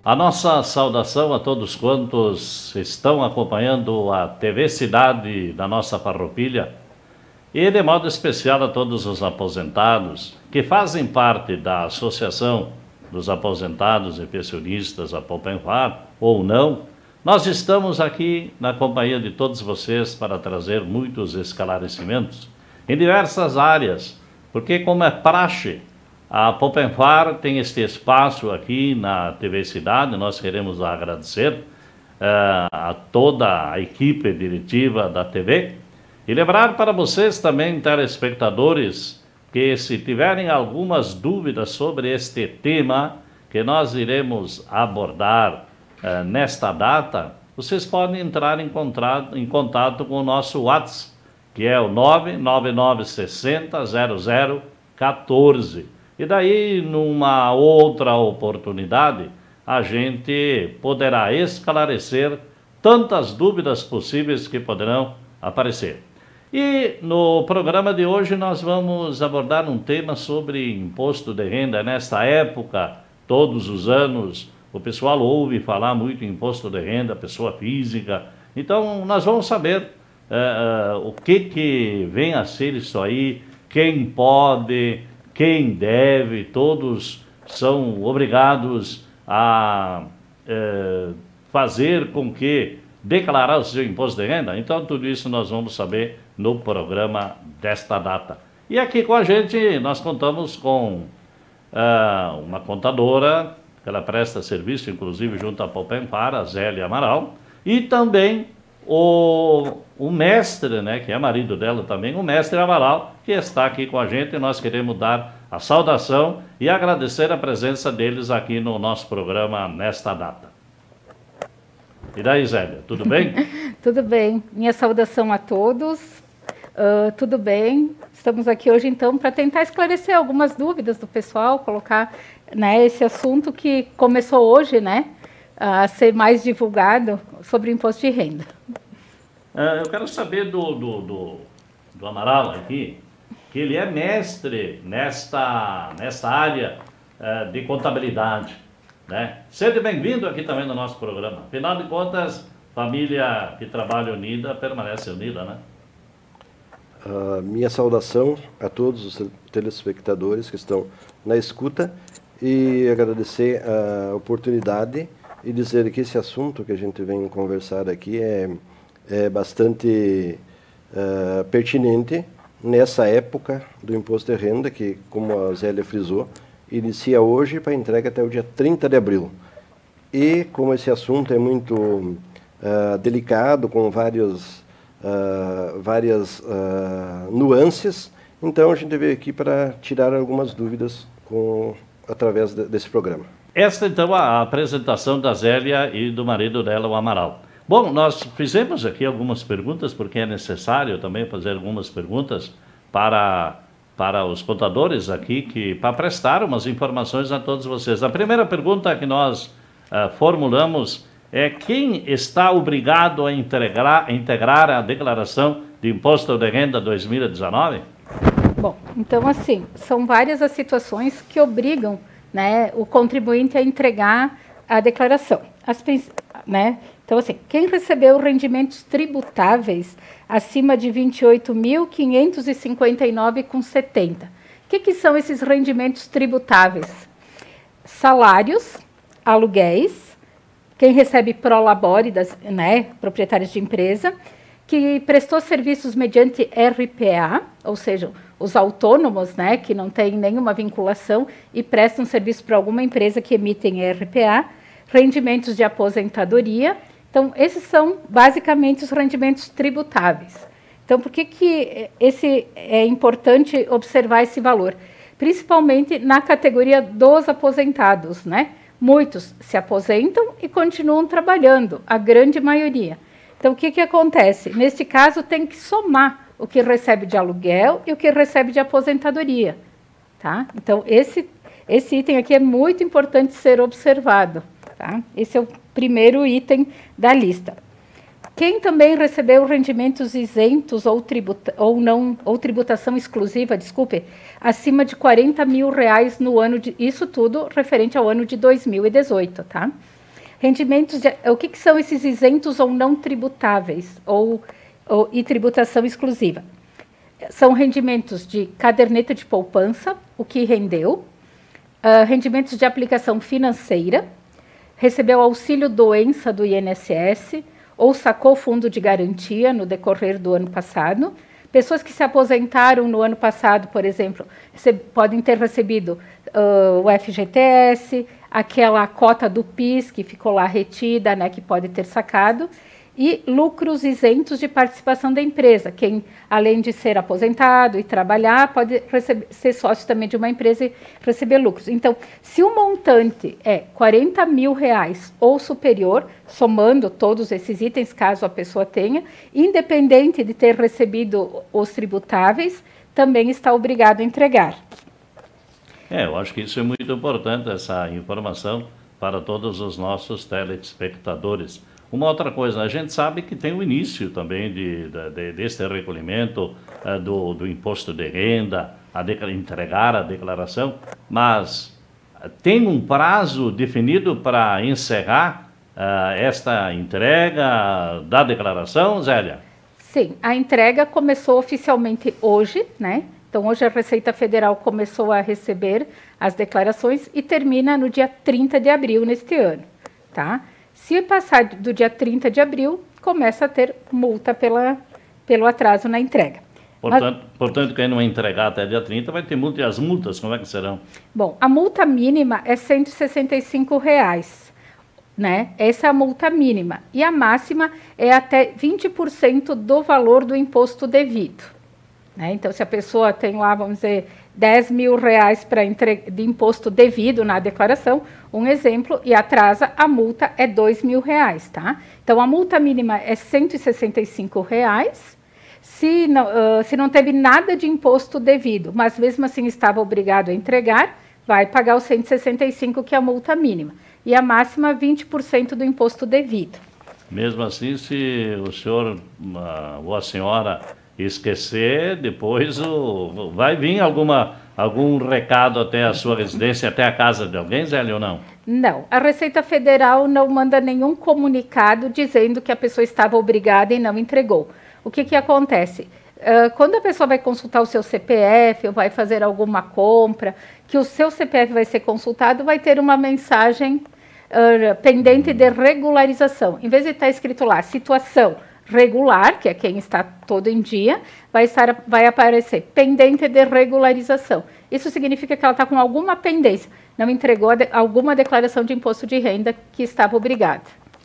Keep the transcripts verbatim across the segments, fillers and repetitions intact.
A nossa saudação a todos quantos estão acompanhando a T V Cidade da nossa farroupilha e de modo especial a todos os aposentados que fazem parte da Associação dos Aposentados e Pensionistas, a Popenfar, ou não. Nós estamos aqui na companhia de todos vocês para trazer muitos esclarecimentos em diversas áreas, porque como é praxe, a Popenfar tem este espaço aqui na T V Cidade. Nós queremos agradecer uh, a toda a equipe diretiva da T V e lembrar para vocês também, telespectadores, que se tiverem algumas dúvidas sobre este tema que nós iremos abordar uh, nesta data, vocês podem entrar em contato, em contato com o nosso WhatsApp, que é o nove nove nove seis zero zero zero um quatro. E daí, numa outra oportunidade, a gente poderá esclarecer tantas dúvidas possíveis que poderão aparecer. E no programa de hoje nós vamos abordar um tema sobre imposto de renda. Nesta época, todos os anos, o pessoal ouve falar muito em imposto de renda, pessoa física. Então, nós vamos saber uh, uh, o que, que vem a ser isso aí, quem pode, quem deve. Todos são obrigados a eh, fazer com que declarar o seu imposto de renda. Então tudo isso nós vamos saber no programa desta data. E aqui com a gente nós contamos com uh, uma contadora, que ela presta serviço inclusive junto à Popenfar, a Zélia Amaral, e também o, o mestre, né, que é marido dela também, o mestre Amaral, que está aqui com a gente. E nós queremos dar a saudação e agradecer a presença deles aqui no nosso programa nesta data. E daí, Zélia, tudo bem? Tudo bem. Minha saudação a todos. Uh, tudo bem. Estamos aqui hoje, então, para tentar esclarecer algumas dúvidas do pessoal, colocar, né, esse assunto que começou hoje, né, a ser mais divulgado sobre o imposto de renda. Uh, eu quero saber do, do, do, do Amaral aqui, que ele é mestre nesta, nesta área uh, de contabilidade, né? Seja bem-vindo aqui também no nosso programa. Afinal de contas, família que trabalha unida permanece unida, né? Uh, minha saudação a todos os telespectadores que estão na escuta e agradecer a oportunidade e dizer que esse assunto que a gente vem conversar aqui é, é bastante uh, pertinente nessa época do imposto de renda, que, como a Zélia frisou, inicia hoje para entrega até o dia trinta de abril. E como esse assunto é muito uh, delicado, com vários, uh, várias uh, nuances, então a gente veio aqui para tirar algumas dúvidas com, através de, desse programa. Esta, então, a apresentação da Zélia e do marido dela, o Amaral. Bom, nós fizemos aqui algumas perguntas, porque é necessário também fazer algumas perguntas para, para os contadores aqui, que, para prestar umas informações a todos vocês. A primeira pergunta que nós uh, formulamos é: quem está obrigado a integrar, integrar a declaração de imposto de renda dois mil e dezenove? Bom, então assim, são várias as situações que obrigam, né, o contribuinte a entregar a declaração. As, né? Então, assim, quem recebeu rendimentos tributáveis acima de vinte e oito mil quinhentos e cinquenta e nove reais e setenta centavos. O que, que são esses rendimentos tributáveis? Salários, aluguéis, quem recebe prolabore, das, né, proprietários de empresa, que prestou serviços mediante R P A, ou seja, os autônomos, né, que não têm nenhuma vinculação e prestam serviço para alguma empresa que emitem R P A, rendimentos de aposentadoria. Então, esses são basicamente os rendimentos tributáveis. Então, por que que esse é importante observar esse valor? Principalmente na categoria dos aposentados, né? Muitos se aposentam e continuam trabalhando, a grande maioria. Então, o que que acontece? Neste caso, tem que somar o que recebe de aluguel e o que recebe de aposentadoria, tá? Então, esse, esse item aqui é muito importante ser observado, tá? Esse é o primeiro item da lista. Quem também recebeu rendimentos isentos ou, tributa, ou, não, ou tributação exclusiva, desculpe, acima de quarenta mil reais no ano de... Isso tudo referente ao ano de dois mil e dezoito, tá? Rendimentos de, o que, que são esses isentos ou não tributáveis ou, ou e tributação exclusiva? São rendimentos de caderneta de poupança, o que rendeu, uh, rendimentos de aplicação financeira, recebeu auxílio doença do I N S S ou sacou fundo de garantia no decorrer do ano passado. Pessoas que se aposentaram no ano passado, por exemplo, podem ter recebido uh, o F G T S, aquela cota do P I S que ficou lá retida, né, que pode ter sacado, e lucros isentos de participação da empresa. Quem, além de ser aposentado e trabalhar, pode receber, ser sócio também de uma empresa e receber lucros. Então, se o montante é quarenta mil reais ou superior, somando todos esses itens, caso a pessoa tenha, independente de ter recebido os tributáveis, também está obrigado a entregar. É, eu acho que isso é muito importante, essa informação para todos os nossos telespectadores. Uma outra coisa, a gente sabe que tem o início também de, de, deste recolhimento uh, do, do imposto de renda, a de, entregar a declaração, mas uh, tem um prazo definido para encerrar uh, esta entrega da declaração, Zélia? Sim, a entrega começou oficialmente hoje, né? Então, hoje a Receita Federal começou a receber as declarações e termina no dia trinta de abril neste ano, tá? Se passar do dia trinta de abril, começa a ter multa pela, pelo atraso na entrega. Portanto, Mas, portanto, quem não entregar até dia trinta vai ter multa. E as multas, como é que serão? Bom, a multa mínima é cento e sessenta e cinco reais, né? Essa é a multa mínima. E a máxima é até vinte por cento do valor do imposto devido. Né? Então, se a pessoa tem lá, vamos dizer, dez mil reais para entre... de imposto devido na declaração, um exemplo, e atrasa, a multa é dois mil reais, tá? Então, a multa mínima é cento e sessenta e cinco reais, se não, uh, se não teve nada de imposto devido, mas mesmo assim estava obrigado a entregar, vai pagar os cento e sessenta e cinco, que é a multa mínima. E a máxima, vinte por cento do imposto devido. Mesmo assim, se o senhor uh, ou a senhora esquecer, depois o, vai vir alguma, algum recado até a sua residência, até a casa de alguém, Zélia, ou não? Não, a Receita Federal não manda nenhum comunicado dizendo que a pessoa estava obrigada e não entregou. O que que acontece? Uh, quando a pessoa vai consultar o seu C P F ou vai fazer alguma compra, que o seu C P F vai ser consultado, vai ter uma mensagem uh, pendente de regularização. Em vez de estar escrito lá, situação regular, que é quem está todo em dia, vai, estar, vai aparecer pendente de regularização. Isso significa que ela está com alguma pendência, não entregou de, alguma declaração de imposto de renda que estava obrigada.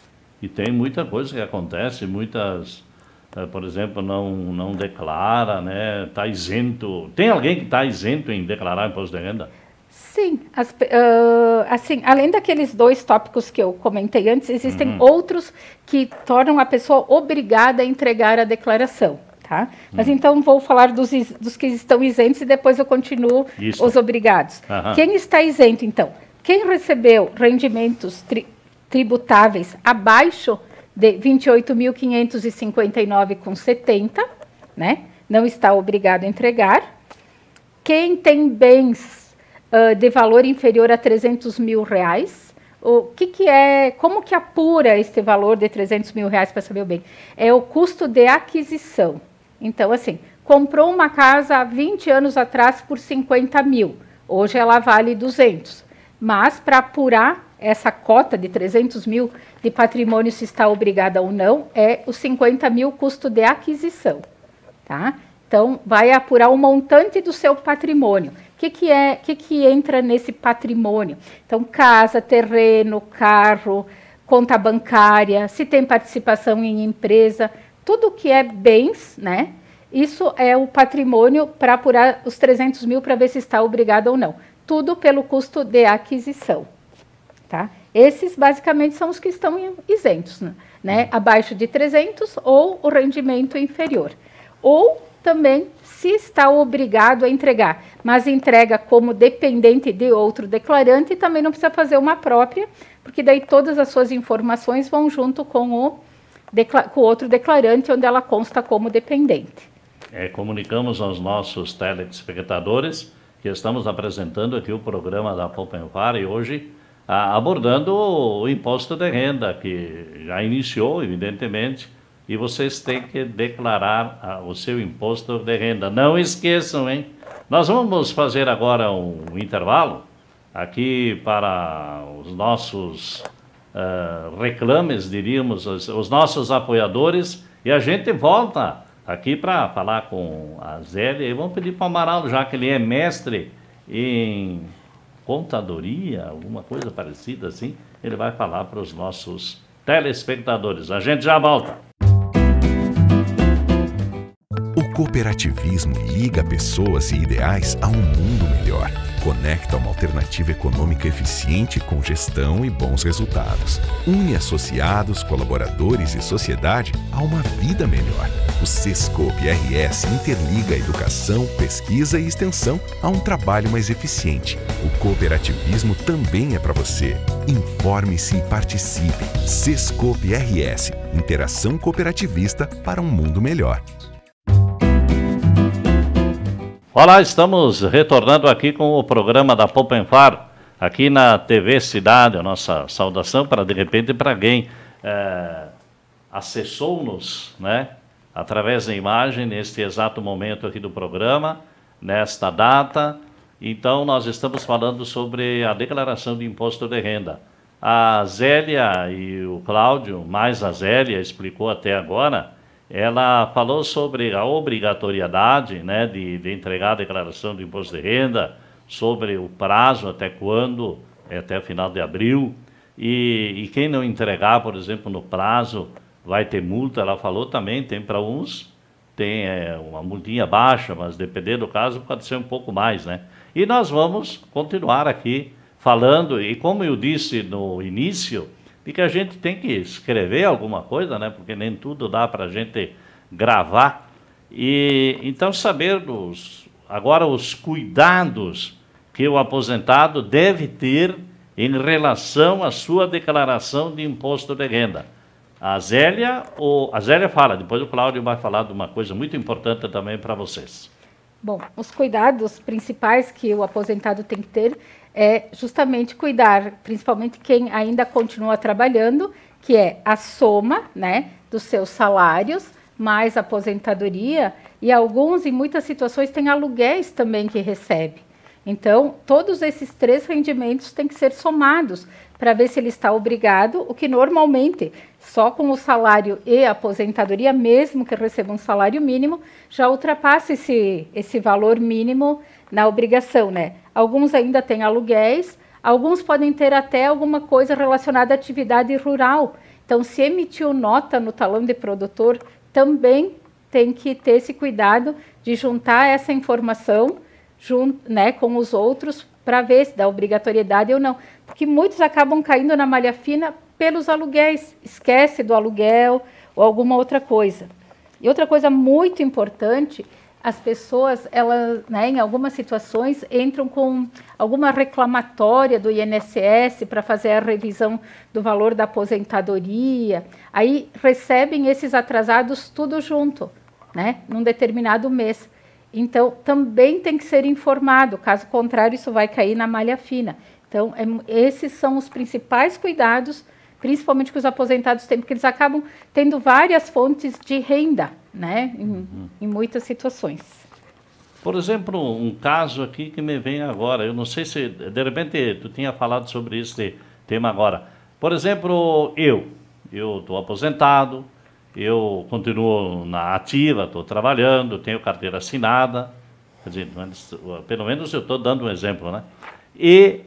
E tem muita coisa que acontece, muitas, uh, por exemplo, não, não declara, né, está isento. Tem alguém que está isento em declarar imposto de renda? Sim, as, uh, assim, além daqueles dois tópicos que eu comentei antes, existem uhum. outros que tornam a pessoa obrigada a entregar a declaração, tá? Uhum. Mas então vou falar dos, dos que estão isentos e depois eu continuo Isso. os obrigados. Uhum. Quem está isento, então? Quem recebeu rendimentos tri, tributáveis abaixo de vinte e oito mil quinhentos e cinquenta e nove reais e setenta centavos, né? Não está obrigado a entregar. Quem tem bens Uh, de valor inferior a trezentos mil reais, o que que é, como que apura este valor de trezentos mil reais para saber o bem? É o custo de aquisição. Então, assim, comprou uma casa há vinte anos atrás por cinquenta mil, hoje ela vale duzentos, mas para apurar essa cota de trezentos mil de patrimônio, se está obrigada ou não, é os cinquenta mil custo de aquisição, tá? Então, vai apurar o montante do seu patrimônio. O que que é, que que entra nesse patrimônio? Então, casa, terreno, carro, conta bancária, se tem participação em empresa, tudo que é bens, né? Isso é o patrimônio para apurar os trezentos mil para ver se está obrigado ou não. Tudo pelo custo de aquisição, tá? Esses, basicamente, são os que estão isentos, né? Abaixo de trezentos ou o rendimento inferior. Ou também se está obrigado a entregar, mas entrega como dependente de outro declarante e também não precisa fazer uma própria, porque daí todas as suas informações vão junto com o, com o outro declarante, onde ela consta como dependente. É, comunicamos aos nossos telespectadores que estamos apresentando aqui o programa da Poupa em Var e hoje a, abordando o imposto de renda, que já iniciou, evidentemente, e vocês têm que declarar a, o seu imposto de renda. Não esqueçam, hein? Nós vamos fazer agora um intervalo aqui para os nossos uh, reclames, diríamos, os, os nossos apoiadores, e a gente volta aqui para falar com a Zélia, e vamos pedir para o Amaral, já que ele é mestre em contadoria, alguma coisa parecida assim, ele vai falar para os nossos telespectadores. A gente já volta. O cooperativismo liga pessoas e ideais a um mundo melhor. Conecta uma alternativa econômica eficiente com gestão e bons resultados. Une associados, colaboradores e sociedade a uma vida melhor. O Sescope R S interliga a educação, pesquisa e extensão a um trabalho mais eficiente. O cooperativismo também é para você. Informe-se e participe. Sescope R S, interação cooperativista para um mundo melhor. Olá, estamos retornando aqui com o programa da Poupanfar, aqui na T V Cidade. A nossa saudação para, de repente, para quem é, acessou-nos, né, através da imagem, neste exato momento aqui do programa, nesta data. Então, nós estamos falando sobre a declaração de imposto de renda. A Zélia e o Cláudio, mais a Zélia, explicou até agora. Ela falou sobre a obrigatoriedade, né, de, de entregar a declaração do imposto de renda, sobre o prazo, até quando, é até o final de abril, e, e quem não entregar, por exemplo, no prazo, vai ter multa. Ela falou também, tem para uns, tem é, uma multinha baixa, mas dependendo do caso, pode ser um pouco mais, né? E nós vamos continuar aqui falando, e como eu disse no início, e que a gente tem que escrever alguma coisa, né? Porque nem tudo dá para a gente gravar. E então saber dos, agora os cuidados que o aposentado deve ter em relação à sua declaração de imposto de renda. A Zélia, ou, a Zélia fala, depois o Cláudio vai falar de uma coisa muito importante também para vocês. Bom, os cuidados principais que o aposentado tem que ter é justamente cuidar, principalmente quem ainda continua trabalhando, que é a soma, né, dos seus salários, mais aposentadoria, e alguns, em muitas situações, têm aluguéis também que recebe. Então, todos esses três rendimentos têm que ser somados para ver se ele está obrigado, o que normalmente, só com o salário e a aposentadoria, mesmo que receba um salário mínimo, já ultrapassa esse, esse valor mínimo na obrigação, né? Alguns ainda têm aluguéis, alguns podem ter até alguma coisa relacionada à atividade rural. Então, se emitiu nota no talão de produtor, também tem que ter esse cuidado de juntar essa informação junto, né, com os outros para ver se dá obrigatoriedade ou não. Porque muitos acabam caindo na malha fina pelos aluguéis, esquece do aluguel ou alguma outra coisa. E outra coisa muito importante, as pessoas, elas, né, em algumas situações, entram com alguma reclamatória do I N S S para fazer a revisão do valor da aposentadoria. Aí recebem esses atrasados tudo junto, né, num determinado mês. Então, também tem que ser informado, caso contrário, isso vai cair na malha fina. Então, é, esses são os principais cuidados, principalmente que os aposentados têm, porque eles acabam tendo várias fontes de renda, né, em, uhum. em muitas situações. Por exemplo, um caso aqui que me vem agora, eu não sei se, de repente, tu tinha falado sobre esse tema agora. Por exemplo, eu, eu estou aposentado, eu continuo na ativa, estou trabalhando, tenho carteira assinada, quer dizer, pelo menos eu estou dando um exemplo, né? E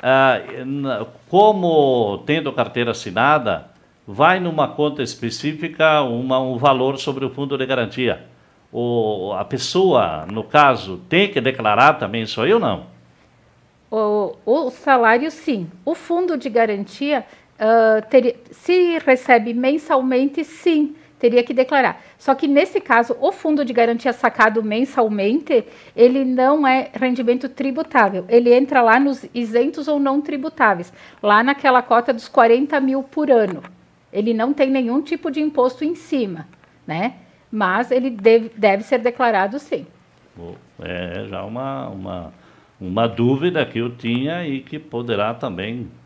ah, como tendo carteira assinada, vai numa conta específica uma, um valor sobre o fundo de garantia. O, a pessoa, no caso, tem que declarar também isso aí ou não? O, o salário, sim. O fundo de garantia, uh, teria, se recebe mensalmente, sim, teria que declarar. Só que, nesse caso, o fundo de garantia sacado mensalmente, ele não é rendimento tributável. Ele entra lá nos isentos ou não tributáveis, lá naquela cota dos quarenta mil por ano. Ele não tem nenhum tipo de imposto em cima, né? Mas ele deve, deve ser declarado, sim. É já uma, uma, uma dúvida que eu tinha e que poderá também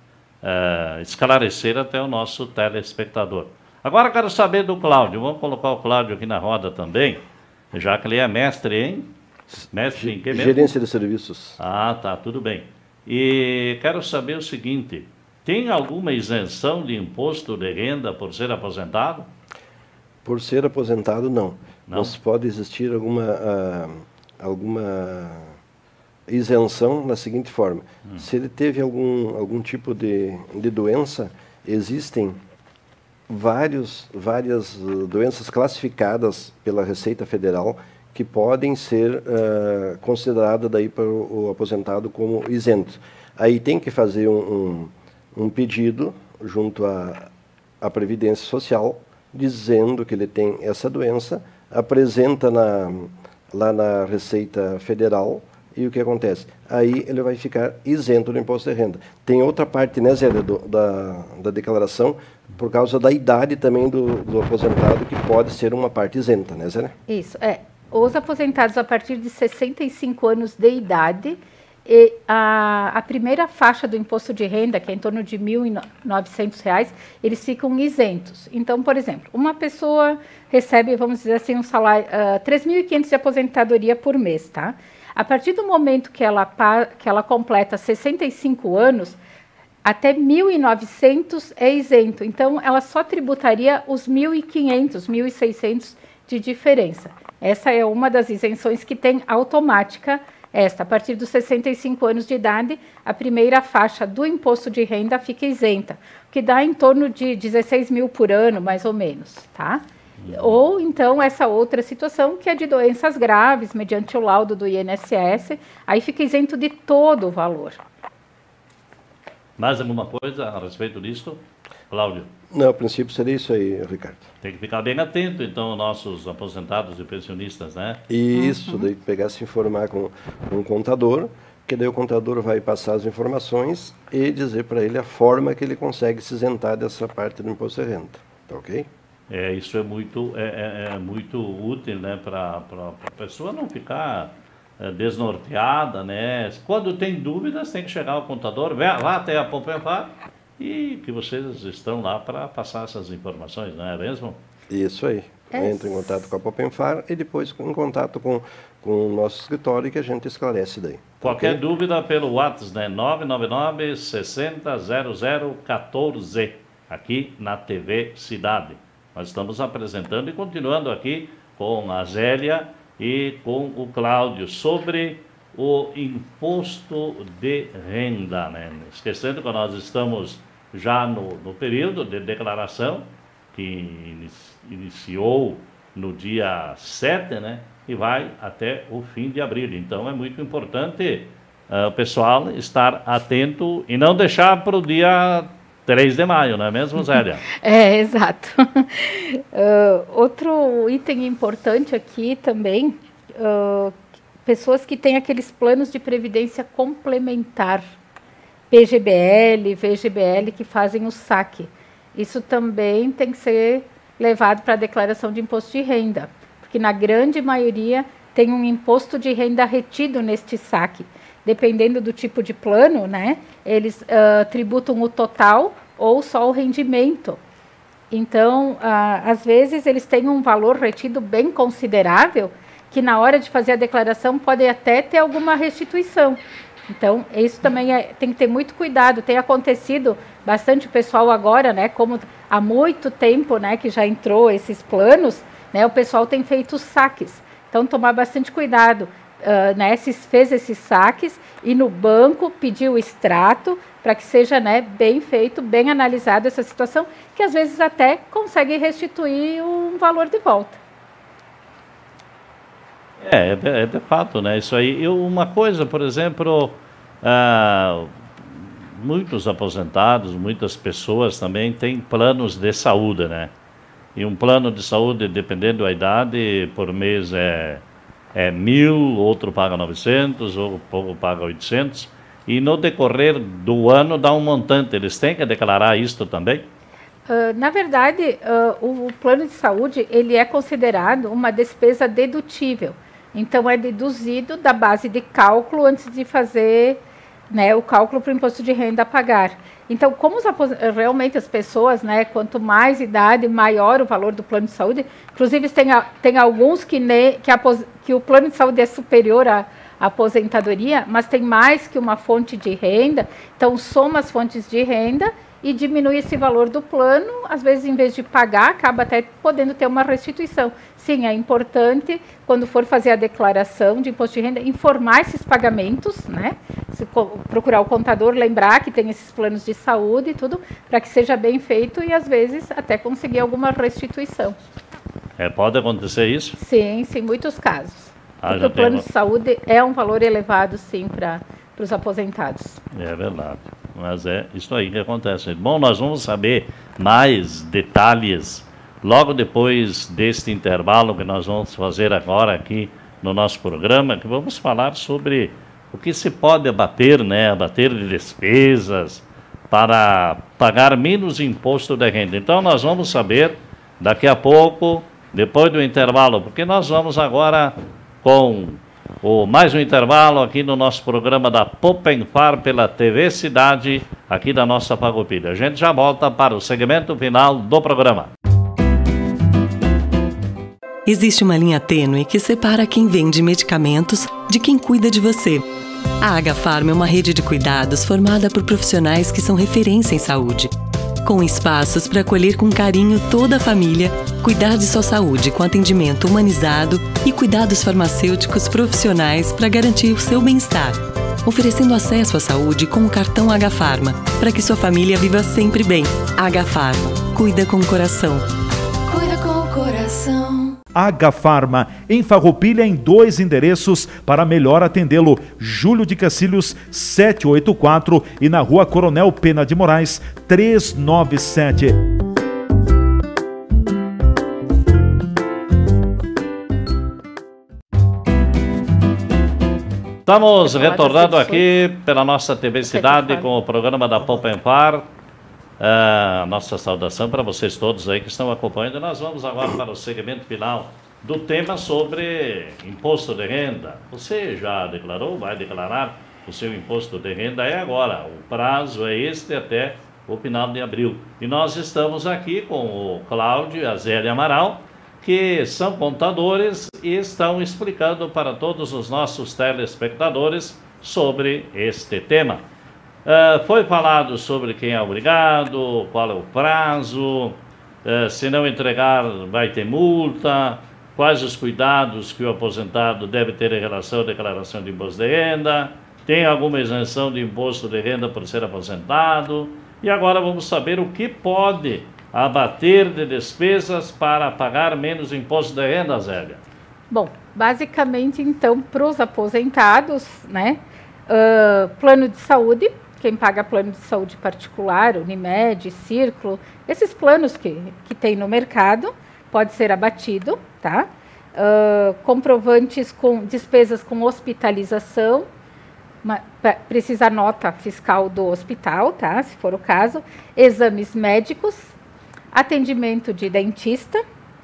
uh, esclarecer até o nosso telespectador. Agora quero saber do Cláudio. Vamos colocar o Cláudio aqui na roda também, já que ele é mestre em... Mestre em que mesmo? Gerência de serviços. Ah, tá, tudo bem. E quero saber o seguinte, tem alguma isenção de imposto de renda por ser aposentado? Por ser aposentado, não. Não? Mas pode existir alguma, uh, alguma isenção na seguinte forma. Hum. Se ele teve algum, algum tipo de, de doença, existem vários, várias doenças classificadas pela Receita Federal que podem ser uh, consideradas daí para o, o aposentado como isento. Aí tem que fazer um, um, um pedido junto à, à Previdência Social, dizendo que ele tem essa doença, apresenta na, lá na Receita Federal, e o que acontece? Aí ele vai ficar isento do imposto de renda. Tem outra parte, né, Zé, do, da, da declaração, por causa da idade também do, do aposentado, que pode ser uma parte isenta, né, Zé? Isso, é. Os aposentados a partir de sessenta e cinco anos de idade, e a, a primeira faixa do imposto de renda, que é em torno de mil e novecentos reais, eles ficam isentos. Então, por exemplo, uma pessoa recebe, vamos dizer assim, um salário, uh, três mil e quinhentos de aposentadoria por mês, tá? A partir do momento que ela, que ela completa sessenta e cinco anos, até mil e novecentos é isento. Então, ela só tributaria os mil e quinhentos, mil e seiscentos de diferença. Essa é uma das isenções que tem automática. Esta, a partir dos sessenta e cinco anos de idade, a primeira faixa do imposto de renda fica isenta, o que dá em torno de dezesseis mil por ano, mais ou menos, tá? Ou, então, essa outra situação, que é de doenças graves, mediante o laudo do I N S S, aí fica isento de todo o valor. Mais alguma coisa a respeito disso, Cláudio? Não, a princípio seria isso aí, Ricardo. Tem que ficar bem atento, então, nossos aposentados e pensionistas, né? Isso, uhum. daí pegar, se informar com, com o contador, que daí o contador vai passar as informações e dizer para ele a forma que ele consegue se isentar dessa parte do imposto de renda, tá ok? É, isso é muito, é, é, é muito útil, né, para a pessoa não ficar é, desnorteada, né? Quando tem dúvidas, tem que chegar ao contador, vá até a Popenfar, e que vocês estão lá para passar essas informações, não é mesmo? Isso aí. É. Entra em contato com a Popenfar e depois em contato com, com o nosso escritório, que a gente esclarece daí. Qualquer okay? dúvida pelo WhatsApp, né? nove nove nove, seis zero zero zero, um quatro, aqui na T V Cidade. Nós estamos apresentando e continuando aqui com a Zélia e com o Cláudio sobre o imposto de renda, né? Esquecendo que nós estamos já no, no período de declaração, que iniciou no dia sete, né? E vai até o fim de abril. Então é muito importante uh, o pessoal estar atento e não deixar para o dia três de maio, não é mesmo, Zélia? É, exato. Uh, outro item importante aqui também, uh, pessoas que têm aqueles planos de previdência complementar, P G B L, V G B L, que fazem o saque. Isso também tem que ser levado para a declaração de imposto de renda, porque na grande maioria tem um imposto de renda retido neste saque. Dependendo do tipo de plano, né, eles uh, tributam o total ou só o rendimento. Então, uh, às vezes, eles têm um valor retido bem considerável, que na hora de fazer a declaração pode até ter alguma restituição. Então, isso também é, tem que ter muito cuidado. Tem acontecido bastante o pessoal agora, né, como há muito tempo, né, que já entrou esses planos, né, o pessoal tem feito saques. Então, tomar bastante cuidado. Uh, né, se fez esses saques e no banco pediu o extrato para que seja, né, bem feito, bem analisado essa situação, que às vezes até consegue restituir um valor de volta. É, é de, é de fato, né? Isso aí. Eu, uma coisa, por exemplo, ah, muitos aposentados, muitas pessoas também têm planos de saúde, né? E um plano de saúde, dependendo da idade, por mês é é mil, outro paga novecentos, ou pouco paga oitocentos, e no decorrer do ano dá um montante. Eles têm que declarar isto também? Uh, na verdade, uh, o, o plano de saúde, ele é considerado uma despesa dedutível. Então, é deduzido da base de cálculo antes de fazer né, o cálculo para o imposto de renda a pagar. Então, como os realmente as pessoas, né, quanto mais idade, maior o valor do plano de saúde. Inclusive, tem, tem alguns que, ne, que, a, que o plano de saúde é superior à, à aposentadoria, mas tem mais que uma fonte de renda. Então, soma as fontes de renda e diminui esse valor do plano. Às vezes, em vez de pagar, acaba até podendo ter uma restituição. Sim, é importante, quando for fazer a declaração de imposto de renda, informar esses pagamentos, né? Se procurar o contador, lembrar que tem esses planos de saúde e tudo, para que seja bem feito e, às vezes, até conseguir alguma restituição. É, pode acontecer isso? Sim, sim, muitos casos. Ah, Porque o plano de saúde é um valor elevado, sim, para os aposentados. É verdade. Mas é isso aí que acontece. Bom, nós vamos saber mais detalhes logo depois deste intervalo que nós vamos fazer agora aqui no nosso programa, que vamos falar sobre o que se pode abater, né, abater de despesas para pagar menos imposto de renda. Então nós vamos saber daqui a pouco, depois do intervalo, porque nós vamos agora com o mais um intervalo aqui no nosso programa da Popenfar pela T V Cidade, aqui da nossa Farroupilha. A gente já volta para o segmento final do programa. Existe uma linha tênue que separa quem vende medicamentos de quem cuida de você. A Agafarma é uma rede de cuidados formada por profissionais que são referência em saúde, com espaços para acolher com carinho toda a família, cuidar de sua saúde com atendimento humanizado e cuidados farmacêuticos profissionais para garantir o seu bem-estar, oferecendo acesso à saúde com o cartão Agafarma, para que sua família viva sempre bem. Agafarma, cuida com o coração. Cuida com o coração. Agafarma, em Farroupilha, em dois endereços para melhor atendê-lo. Júlio de Cacilhos, setecentos e oitenta e quatro e na Rua Coronel Pena de Moraes, trezentos e noventa e sete. Estamos retornando aqui pela nossa T V Cidade com o programa da Popenfar. Uh, nossa saudação para vocês todos aí que estão acompanhando. Nós vamos agora para o segmento final do tema sobre imposto de renda. Você já declarou, vai declarar o seu imposto de renda? É agora, o prazo é este até o final de abril. E nós estamos aqui com o Cláudio e a Zélia Amaral, que são contadores e estão explicando para todos os nossos telespectadores sobre este tema. Uh, foi falado sobre quem é obrigado, qual é o prazo, uh, se não entregar vai ter multa, quais os cuidados que o aposentado deve ter em relação à declaração de imposto de renda, tem alguma isenção de imposto de renda por ser aposentado. E agora vamos saber o que pode abater de despesas para pagar menos imposto de renda, Zélia. Bom, basicamente então para os aposentados, né, uh, plano de saúde. Quem paga plano de saúde particular, Unimed, Círculo, esses planos que, que tem no mercado, pode ser abatido, tá? Uh, comprovantes com despesas com hospitalização, uma, precisa nota fiscal do hospital, tá? Se for o caso, exames médicos, atendimento de dentista,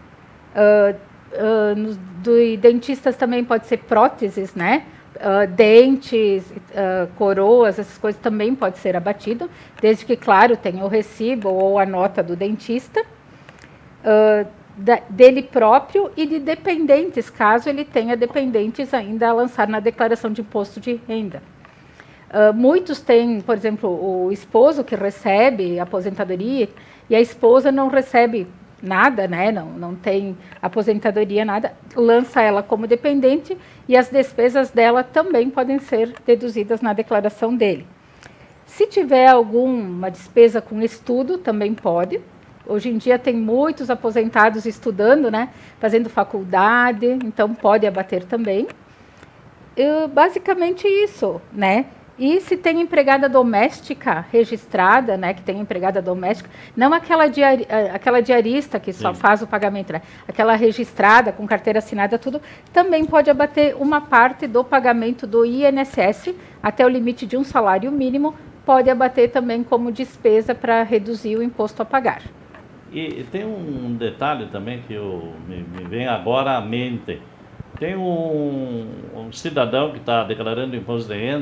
uh, uh, no, do dentistas também pode ser próteses, né? Uh, dentes, uh, coroas, essas coisas também pode ser abatido, desde que, claro, tenha o recibo ou a nota do dentista, uh, da, dele próprio e de dependentes, caso ele tenha dependentes ainda a lançar na declaração de imposto de renda. Uh, muitos têm, por exemplo, o esposo que recebe aposentadoria e a esposa não recebe nada, né? não, não tem aposentadoria, nada, lança ela como dependente e as despesas dela também podem ser deduzidas na declaração dele. Se tiver alguma despesa com estudo, também pode. Hoje em dia tem muitos aposentados estudando, né? Fazendo faculdade, então pode abater também. E, basicamente isso, né? E se tem empregada doméstica registrada, né, que tem empregada doméstica, não aquela, diari aquela diarista que só Sim. faz o pagamento, né, aquela registrada, com carteira assinada, tudo, também pode abater uma parte do pagamento do I N S S, até o limite de um salário mínimo, pode abater também como despesa para reduzir o imposto a pagar. E, e tem um detalhe também que eu, me, me vem agora à mente. Tem um, um cidadão que está declarando imposto de renda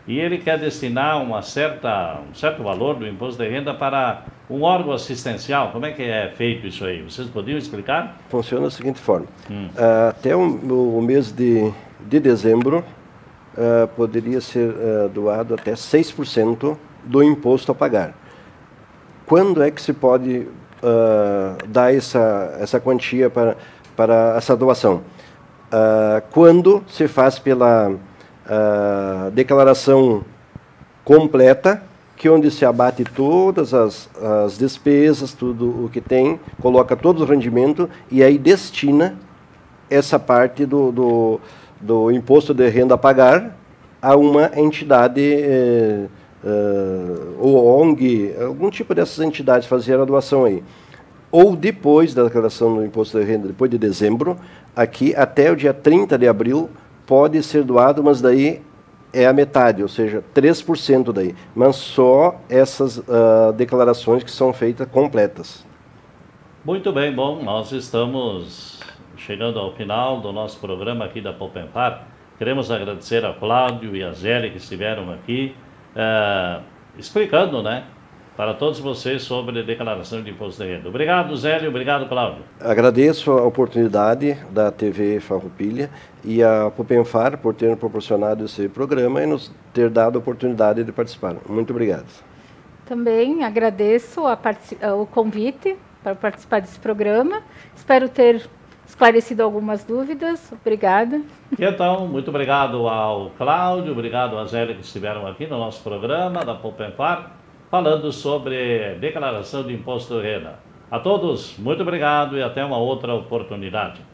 e ele quer destinar uma certa, um certo valor do imposto de renda para um órgão assistencial. Como é que é feito isso aí? Vocês podiam explicar? Funciona da seguinte forma. Hum. Uh, até o, o mês de, de dezembro, uh, poderia ser uh, doado até seis por cento do imposto a pagar. Quando é que se pode uh, dar essa, essa quantia para, para essa doação? Uh, quando se faz pela uh, declaração completa, que onde se abate todas as, as despesas, tudo o que tem, coloca todo o rendimento e aí destina essa parte do, do, do imposto de renda a pagar a uma entidade, eh, eh, ou O N G, algum tipo dessas entidades fazer a doação aí. Ou depois da declaração do imposto de renda, depois de dezembro, aqui até o dia trinta de abril pode ser doado, mas daí é a metade, ou seja, três por cento daí, mas só essas uh, declarações que são feitas completas. Muito bem, bom, nós estamos chegando ao final do nosso programa aqui da Popempar. Queremos agradecer ao Cláudio e a Zélia que estiveram aqui, uh, explicando, né, para todos vocês sobre a declaração de imposto de renda. Obrigado, Zélio, obrigado, Cláudio. Agradeço a oportunidade da T V Farroupilha e a Popempar por ter proporcionado esse programa e nos ter dado a oportunidade de participar. Muito obrigado. Também agradeço a o convite para participar desse programa. Espero ter esclarecido algumas dúvidas. Obrigada. E então, muito obrigado ao Cláudio, obrigado a Zélia que estiveram aqui no nosso programa da Popempar, falando sobre declaração de imposto de renda. A todos, muito obrigado e até uma outra oportunidade.